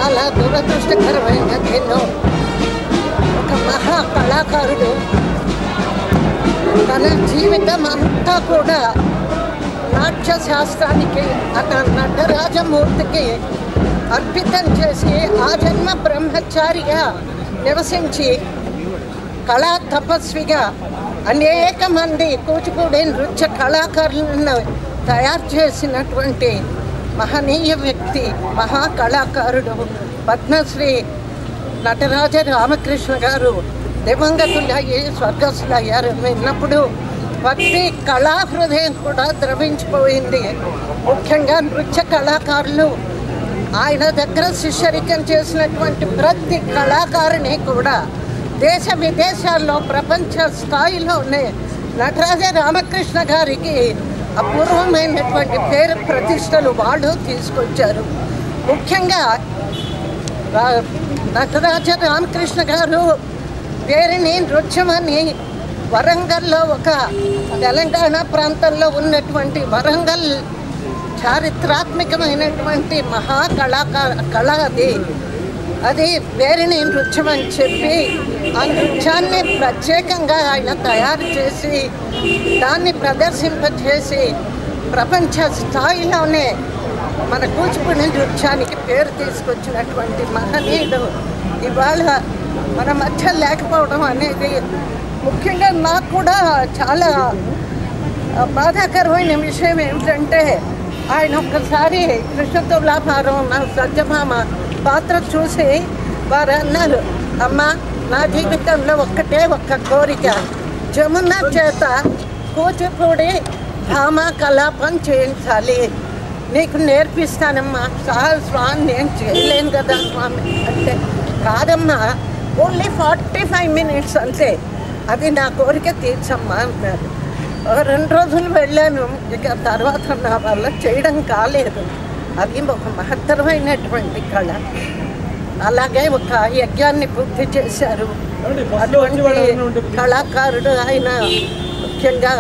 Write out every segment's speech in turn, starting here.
చాలా దురదృష్టకరమైనది. ఒక మహా కళాకారుడు తన జీవితం అంతా కూడా నాట్య శాస్త్రానికి నటరాజమూర్తికి అర్పితం చేసి ఆ జన్మ బ్రహ్మచారిగా నివసించి కళా తపస్విగా అనేక మంది కూచిపూడి నృత్య కళాకారులను తయారు చేసినటువంటి మహనీయ వ్యక్తి, మహాకళాకారుడు పద్మశ్రీ నటరాజ రామకృష్ణ గారు దివంగతులయ్యి స్వర్గస్థులయ్యారు. విన్నప్పుడు భక్తి కళా హృదయం కూడా ద్రవించిపోయింది. ముఖ్యంగా నృత్య కళాకారులు ఆయన దగ్గర శిష్యరికం చేసినటువంటి ప్రతి కళాకారుని కూడా దేశ విదేశాల్లో ప్రపంచ స్థాయిలోనే నటరాజ రామకృష్ణ గారికి అపూర్వమైనటువంటి పేరు ప్రతిష్టలు వాళ్ళు తీసుకొచ్చారు. ముఖ్యంగా నటరాజ రామకృష్ణ గారు పేరుని నృత్యమని వరంగల్లో ఒక తెలంగాణ ప్రాంతంలో ఉన్నటువంటి వరంగల్ చారిత్రాత్మకమైనటువంటి కళ అది పేరుని నృత్యం అని చెప్పి ఆ నృత్యాన్ని ప్రత్యేకంగా ఆయన తయారు చేసి దాన్ని ప్రదర్శింపచేసి ప్రపంచ స్థాయిలోనే మన కూచిపూడి నృత్యానికి పేరు తీసుకొచ్చినటువంటి మహనీయుడు ఇవాళ మన మధ్య లేకపోవడం అనేది ముఖ్యంగా నాకు కూడా చాలా బాధాకరమైన విషయం ఏమిటంటే ఆయన ఒక్కసారి కృష్ణతులాభారం నా సత్యభామ పాత్ర చూసి వారు అన్నారు, అమ్మ నా జీవితంలో ఒక్క కోరిక, జమున చేత కూచిపూడి భామ కలాపం చేయించాలి, నీకు నేర్పిస్తానమ్మా. స్వామి నేను చేయలేను కదా స్వామి అంటే, కాదమ్మా ఓన్లీ 45 minutes అంతే, అది నా కోరిక తీర్చమ్మా అన్నారు. 2 రోజులు వెళ్ళాను, ఇక తర్వాత నా వల్ల చేయడం కాలేదు. అది ఒక మహత్తరమైనటువంటి కళ. అలాగే ఒక యజ్ఞాన్ని పూర్తి చేశారు. అటువంటి కళాకారుడు ఆయన. ముఖ్యంగా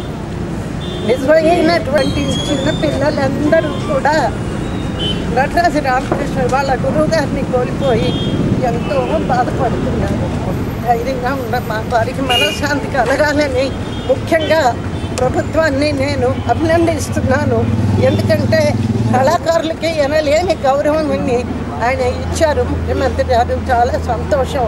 నిజమైనటువంటి చిన్నపిల్లలందరూ కూడా నటరాజ రామకృష్ణ వాళ్ళ గురువు గారిని కోల్పోయి ఎంతో బాధపడుతున్నారు. ధైర్యంగా ఉండమ్మా, వారికి మనశ్శాంతి కలగాలని ముఖ్యంగా ప్రభుత్వాన్ని నేను అభినందిస్తున్నాను. ఎందుకంటే కళాకారులకి ఎనలేని గౌరవం ఆయన ఇచ్చారు ముఖ్యమంత్రి గారు. చాలా సంతోషం.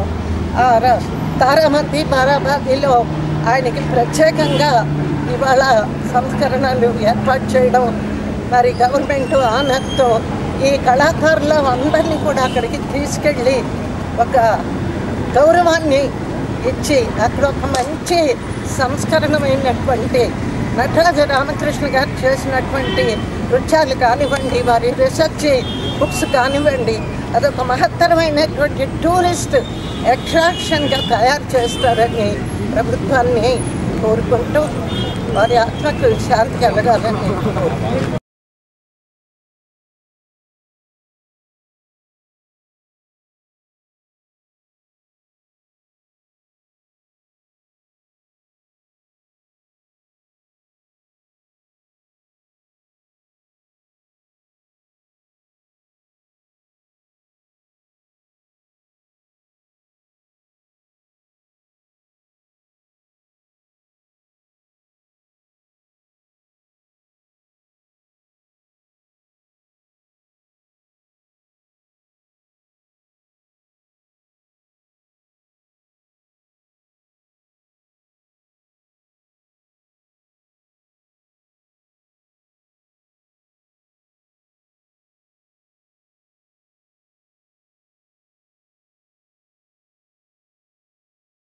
తారామతి బారాబాదీలో ఆయనకి ప్రత్యేకంగా ఇవాళ సంస్కరణలు ఏర్పాటు చేయడం, మరి గవర్నమెంట్ ఆనర్తో ఈ కళాకారుల అందరినీ కూడా అక్కడికి తీసుకెళ్ళి ఒక గౌరవాన్ని ఇచ్చి అక్కడ ఒక మంచి సంస్కరణమైనటువంటి నటరాజ రామకృష్ణ గారు చేసినటువంటి నృత్యాలు కానివ్వండి, వారి రీసెర్చ్ బుక్స్ కానివ్వండి, అదొక మహత్తరమైనటువంటి టూరిస్ట్ అట్రాక్షన్గా తయారు చేస్తారని ప్రభుత్వాన్ని కోరుకుంటూ వారి ఆత్మకు శాంతి కలగాలని కోరుకుంటున్నాను.